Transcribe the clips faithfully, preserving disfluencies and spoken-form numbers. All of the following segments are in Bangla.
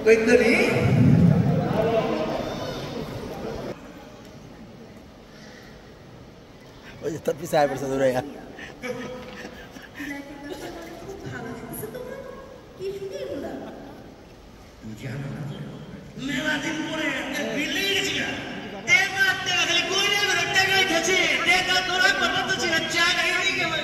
কইতনি ওই তো পিছে আই পড়ছে দূরে মেলা দিন পরে বিলে গেছি না টাকা টাকা খালি কই না টাকা খাচ্ছে টাকা তোরা কথা তো ছিল চা খাই নি কেমন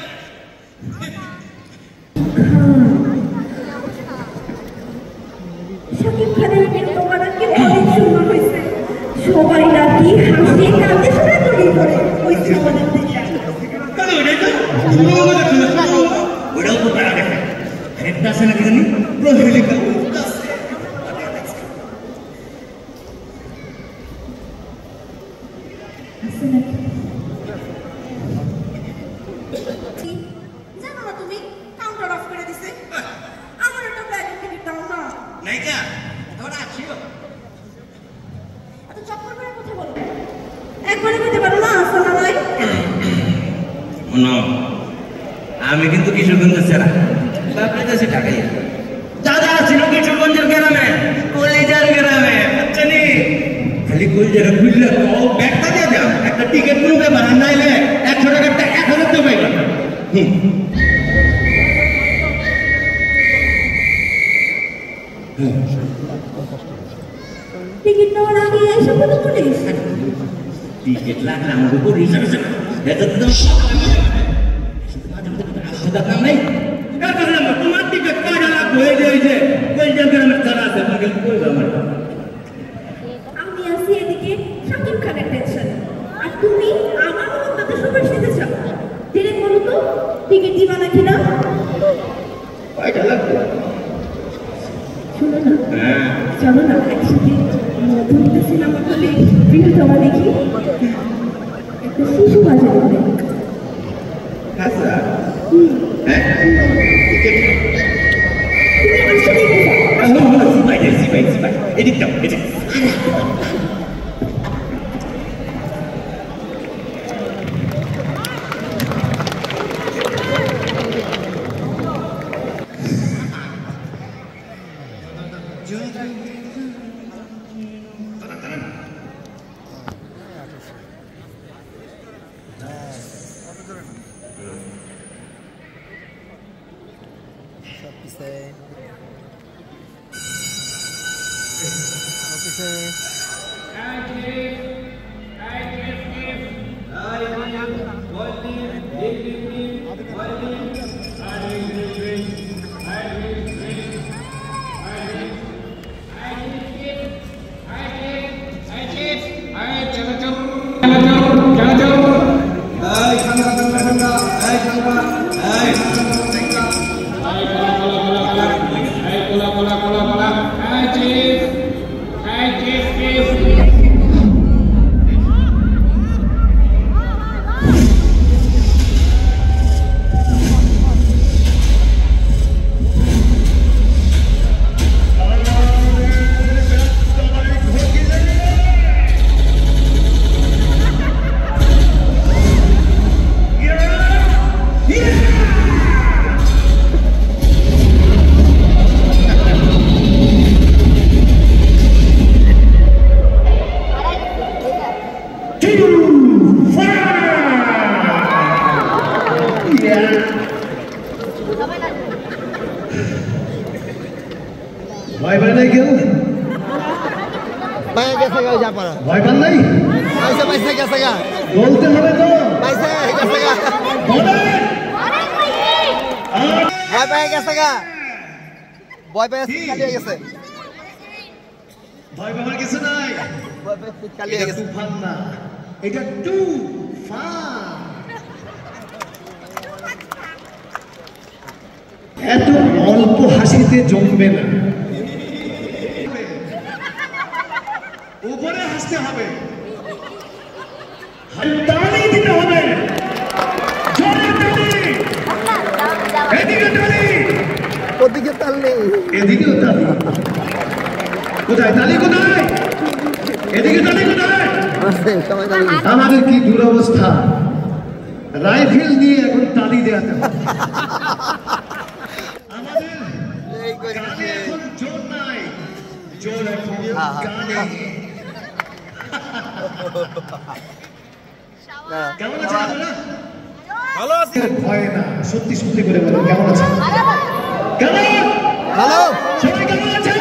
শাকিব খানের কিন্তু মারাকে অনেক সুন্দর হয়েছে সবাই নাকি হাসি কাঁদে শুনে তৈরি করে ওই সিনেমাটা দেখে তাহলে ওইটাই তো ওইটাও তো টাকা দেখে একটা আছে নাকি জানি প্রহেলিকা জানো না তুমি কাউন্টার অফ করে দিছে আমার একটা ব্যাগ টিকিট দাও না নাইকা তোরা আছিস এত চক্কর করে কথা বলো একবারে কইতে পারো না আসলে নাই না আমি কিন্তু কিশোরগঞ্জের ছেলে বাপরে কাছে ঢাকাই দাদা ছিল কিশোরগঞ্জের গ্রামে কলেজার গ্রামে বুঝছেন খালি কলেজার খুললে ও ব্যাগটা দিয়ে দাও একটা টিকিট কোনো ব্যাপার নাইলে একশো টাকাটা এক হাজার টাকা পাইবা টিকিট নেওয়ার আগে এসে বলো পুলিশ টিকিট লাগলে আমাকে পুলিশ আছে এটা তো দাদা নাই কাকা না তোমার টিকিট কাটা লাগবে এই যে এই যে কলেজার গ্রামের ছাড়া আছে আমাকে কই আমার আমি আসি এদিকে শাকিব খানের টেনশন আর তুমি আমার মততে সবার সাথে যাও ডিরেক্ট বলো তো টিকিট দিবা নাকি না কয়টা লাগবে শুনো না হ্যাঁ চলো না একসাথে মধুমিতা সিনেমা হলে প্রিয়তমা দেখি একটা শিশু বাজে বলে আচ্ছা হ্যাঁ টিকিট তুমি আসলে সিপাই সিপাই সিপাই এদিক দাও এদিক ভয় পায় নাই কেউ পায়ে গেছে গা যা পারা ভয় পান নাই পয়সা পয়সা গেছে গা বলতে হবে তো পয়সা গেছে গা ভয় পায়ে গেছে গা ভয় পায়ে কালিয়ে গেছে ভয় পাওয়ার কিছু নাই ভয় পায়ে কালিয়ে গেছে তুফান না এটা টু ফান এত অল্প হাসিতে জমবে না উপরে হাসতে হবে তালি দিতে হবে জোরে তালি এদিকে তালি ওদিকে তাল নেই এদিকেও তালি কোথায় তালি কোথায় এদিকে তালি কোথায় আমাদের কি দুরবস্থা রাইফেল দিয়ে এখন তালি দেওয়াতে হবে আমাদের গানে এখন জোর নাই গানে কেমন আছেন আপনারা? ভালো আছি। ভয় না, সত্যি সত্যি করে বলুন কেমন আছেন? কেমন? ভালো। সবাই কেমন আছেন?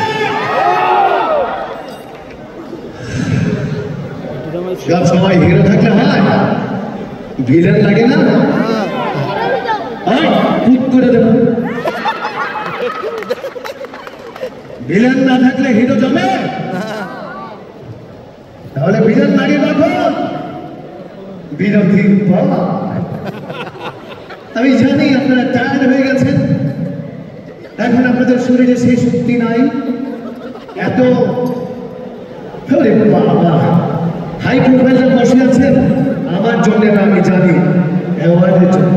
সব সময় হিরো থাকলে হয়, ভিলেন লাগে না? ঠিক করে দেব। ভিলেন না থাকলে হিরো জমে, তাহলে ভিলেন লাগে কখন? বিরতির পর। আমি জানি আপনারা টায়ার্ড হয়ে গেছেন, এখন আপনাদের শরীরে সেই শক্তি নাই, এত বাবা হাই প্রোফাইলে বসে আছেন আমার জন্য না, আমি জানি অ্যাওয়ার্ডের জন্য।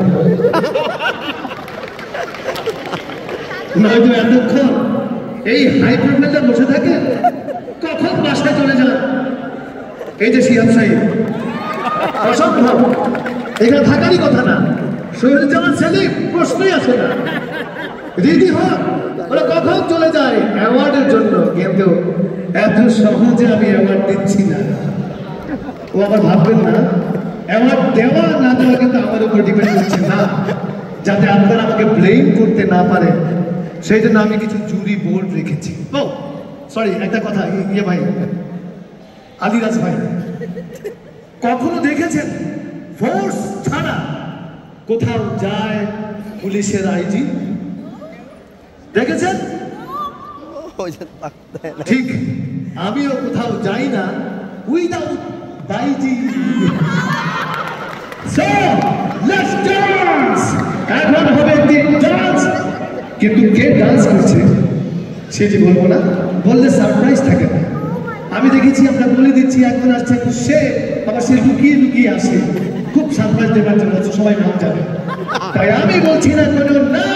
নয়তো এতক্ষণ এই হাই প্রোফাইলে বসে থাকেন, কখন বাসায় চলে যান? এই যে শিহাব সাহেব অসম্ভব, এখানে থাকারই কথা না। শহীদ জামান সেলিম প্রশ্নই আসে না, রেডি হন, ওরা কখন চলে যায় অ্যাওয়ার্ডের জন্য। কিন্তু এত সহজে আমি অ্যাওয়ার্ড দিচ্ছি না, ও আবার ভাববেন না অ্যাওয়ার্ড দেওয়া না দেওয়া কিন্তু আমার উপর ডিপেন্ড করছে না, যাতে আপনারা আমাকে ব্লেম করতে না পারে সেই জন্য আমি কিছু জুরি বোর্ড রেখেছি। ও সরি, একটা কথা, ইয়ে ভাই আলিরাজ ভাই, কখনো দেখেছেন ফোর্স ছাড়া কোথাও যায় পুলিশের আইজি? দেখেছেন? ঠিক আমিও কোথাও যাই না উইদাউট বাইজি। So let's dance. এখন হবে একটি ডান্স, কিন্তু কে ডান্স করছে সেটি বলবো না, বললে সারপ্রাইজ থাকে না। আমি দেখেছি আমরা বলে দিচ্ছি একজন আসছে, সে আবার সে লুকিয়ে লুকিয়ে আসে খুব সারপ্রাইজ দেওয়ার জন্য, সবাই নাম যাবে, তাই আমি বলছি না কোনো না